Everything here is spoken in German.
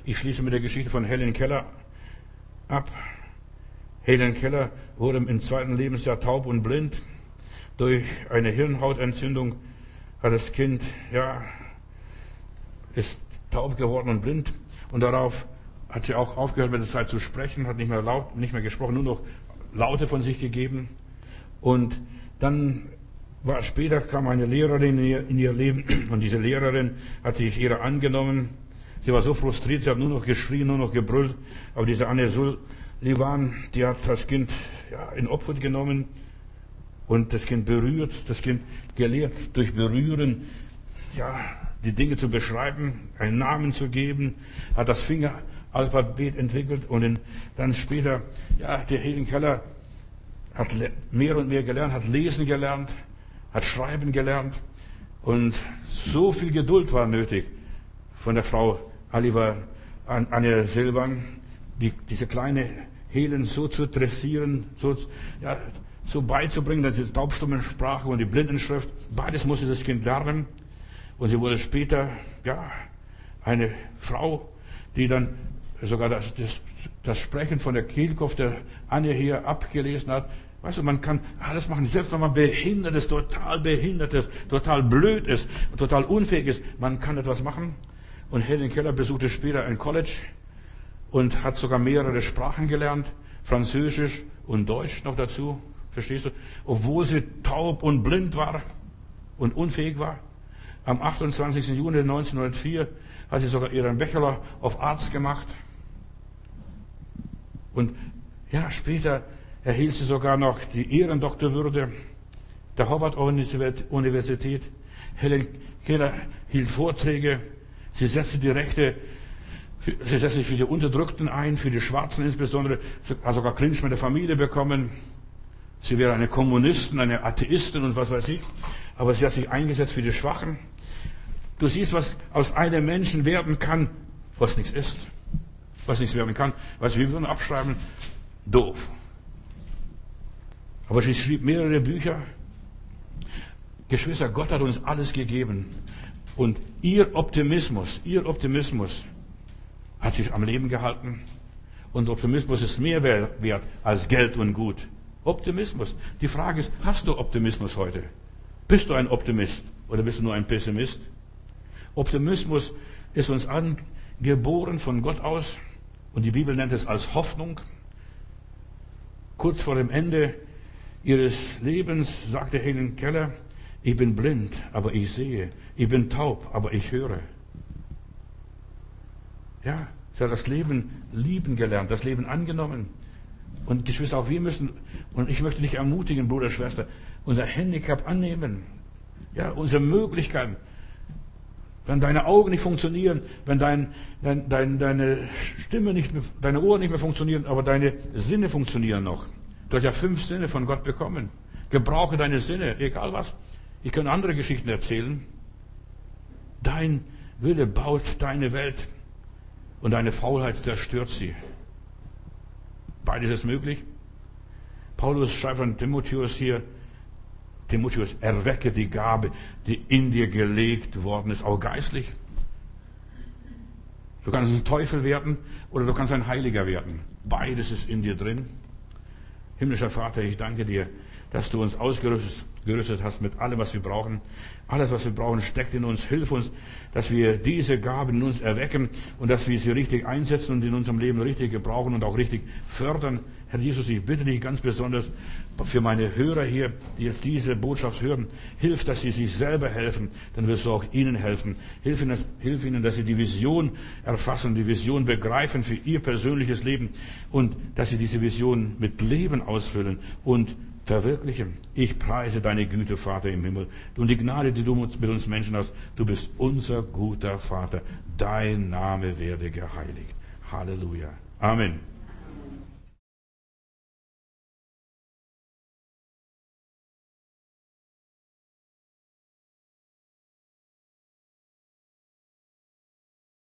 Ich schließe mit der Geschichte von Helen Keller ab. Helen Keller wurde im 2. Lebensjahr taub und blind. Durch eine Hirnhautentzündung hat das Kind, ist taub geworden und blind. Und darauf hat sie auch aufgehört mit der Zeit zu sprechen, hat nicht mehr gesprochen, nur noch Laute von sich gegeben. Und dann später kam eine Lehrerin in ihr Leben und diese Lehrerin hat sich ihrer angenommen. Sie war so frustriert, sie hat nur noch geschrien, nur noch gebrüllt. Aber diese Anne Sullivan, die hat das Kind in Obhut genommen und das Kind berührt, das Kind gelehrt, durch Berühren, die Dinge zu beschreiben, einen Namen zu geben, hat das Fingeralphabet entwickelt und dann später, der Helen Keller hat mehr und mehr gelernt, hat lesen gelernt, hat schreiben gelernt und so viel Geduld war nötig von der Frau Anne Sullivan, diese kleine Helen so zu dressieren, so beizubringen, dass die Taubstummensprache und die Blindenschrift, beides musste das Kind lernen. Und sie wurde später, eine Frau, die dann sogar das Sprechen von der Kehlkopf der Anne hier abgelesen hat. Weißt du, man kann alles machen, selbst wenn man total behindert ist, total blöd ist, total unfähig ist, man kann etwas machen. Und Helen Keller besuchte später ein College und hat sogar mehrere Sprachen gelernt, Französisch und Deutsch noch dazu, verstehst du? Obwohl sie taub und blind war und unfähig war. Am 28. Juni 1904 hat sie sogar ihren Bachelor of Arts gemacht. Und später erhielt sie sogar noch die Ehrendoktorwürde der Harvard-Universität. Helen Keller hielt Vorträge. Sie setzte sich für die Unterdrückten ein, für die Schwarzen insbesondere. Sie hat sogar Clinch mit der Familie bekommen. Sie wäre eine Kommunistin, eine Atheistin und was weiß ich. Aber sie hat sich eingesetzt für die Schwachen. Du siehst, was aus einem Menschen werden kann, was nichts ist. Was nichts werden kann. Weißt du, wir würden abschreiben, doof. Aber sie schrieb mehrere Bücher. Geschwister, Gott hat uns alles gegeben. Und ihr Optimismus hat sich am Leben gehalten. Und Optimismus ist mehr wert als Geld und Gut. Optimismus. Die Frage ist, hast du Optimismus heute? Bist du ein Optimist oder bist du nur ein Pessimist? Optimismus ist uns angeboren von Gott aus und die Bibel nennt es als Hoffnung. Kurz vor dem Ende ihres Lebens sagte Helen Keller, ich bin blind, aber ich sehe. Ich bin taub, aber ich höre. Sie hat das Leben lieben gelernt, das Leben angenommen. Und Geschwister, auch wir müssen, und ich möchte dich ermutigen, Bruder, Schwester, unser Handicap annehmen. Unsere Möglichkeiten. Wenn deine Augen nicht funktionieren, wenn deine Stimme nicht mehr, deine Ohren nicht mehr funktionieren, aber deine Sinne funktionieren noch. Du hast ja 5 Sinne von Gott bekommen. Gebrauche deine Sinne, egal was. Ich kann andere Geschichten erzählen. Dein Wille baut deine Welt und deine Faulheit zerstört sie. Beides ist möglich. Paulus schreibt an Timotheus hier, Timotheus, erwecke die Gabe, die in dir gelegt worden ist, auch geistlich. Du kannst ein Teufel werden oder du kannst ein Heiliger werden. Beides ist in dir drin. Himmlischer Vater, ich danke dir, dass du uns ausgerüstet hast mit allem, was wir brauchen. Alles, was wir brauchen, steckt in uns. Hilf uns, dass wir diese Gaben in uns erwecken und dass wir sie richtig einsetzen und in unserem Leben richtig gebrauchen und auch richtig fördern. Herr Jesus, ich bitte dich ganz besonders für meine Hörer hier, die jetzt diese Botschaft hören. Hilf, dass sie sich selber helfen, dann wirst du auch ihnen helfen. Hilf ihnen, dass sie die Vision erfassen, die Vision begreifen für ihr persönliches Leben und dass sie diese Vision mit Leben ausfüllen und verwirklichen. Ich preise deine Güte, Vater im Himmel. Und die Gnade, die du mit uns Menschen hast, du bist unser guter Vater. Dein Name werde geheiligt. Halleluja. Amen.